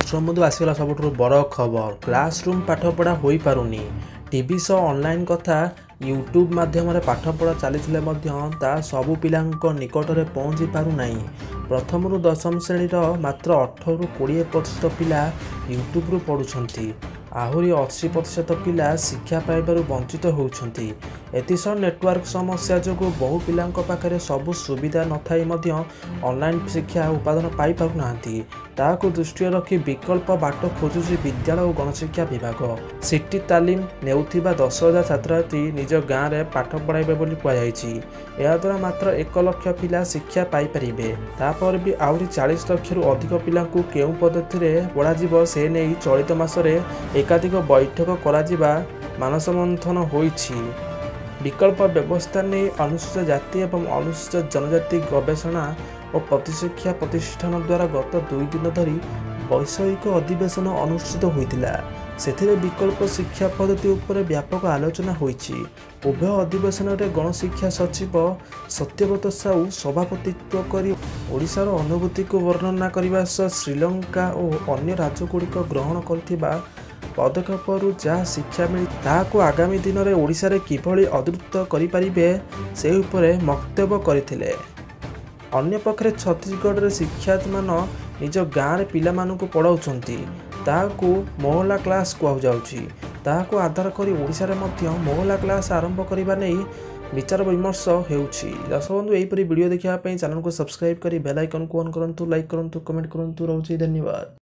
बंधु आसगला सब बड़ खबर क्लासरूम पाठपढ़ा हो पारुनी टीवी शो ऑनलाइन कथा यूट्यूब माध्यम पाठपढ़ा चली सबू पिला निकट में पहुँची पारना। प्रथम रु दशम श्रेणीर मात्र 18 ରୁ 20% पिला यूट्यूब रू पढ़ुछंती। आहरी 80% पिला शिक्षा पाइबारु वंचित होउछंती। एतिसह नेटवर्क समस्या जोगु बहु पिलांक पाखरे सबु सुविधा नथाई मध्य ऑनलाइन शिक्षा उत्पादन पाई पारु नांती। ताकु दृष्टि रखी विकल्प बाट खोजुची विद्यालय और गणशिक्षा विभाग। सीटी तालीम नेउथिबा 10,000 छात्रछात्री निज गाँव में पाठ पढ़ाइबे बोली कुहाଯାଇଛି। या द्वारा मात्र 1 लाख पिला शिक्षा पाई परिबे। तापर भी आउरी 40 लाख रु अधिक पिलांकु केउ पद्धति रे पढ़ाजिबो से नेई चलित मासरे एकाधिक बैठक कराजिबा मानस मंथन होईछि। विकल्प व्यवस्था नहीं अनुसूचित जाति एवं अनुसूचित जनजाति गवेषणा और प्रतिशिक्षा प्रतिष्ठान द्वारा गत 2 दिन धरी वैषयिक अधिवेशन अनुष्ठित होइतिला। सेथिरे विकल्प शिक्षा पद्धति उपर व्यापक आलोचना होईछि। उभय अधिवेशन में गणशिक्षा सचिव सत्यव्रत साहू सभापतित्व करी ओडिशार अनुभूति को वर्णना करने सह श्रीलंका और अन्य राज्यगुड़िक ग्रहण करथिबा पदक्षेपरू जहाँ शिक्षा मिली ताहाको आगामी दिन में ओडिशा रे किभली अद्रुत करिपारिबे से उपरे मक्तव्य करथिले। अन्य पक्षरे छत्तीसगढ़ रे शिक्षार्थी मान निज गाँव रे पिला मानकु पढ़ाउछंती। ताहाको मोहल्ला क्लास कहु जाउछि। ताहाको आधार करी ओडिशा रे मध्य मोहल्ला क्लास आरंभ करिबा नै विचार विमर्श हेउछि। दर्शक बंधु एहिपरि वीडियो देखिबा पई चैनल को सब्सक्राइब करी बेल आइकन को ऑन करंतु, लाइक करंतु, कमेंट करंतु। रहउछि धन्यवाद।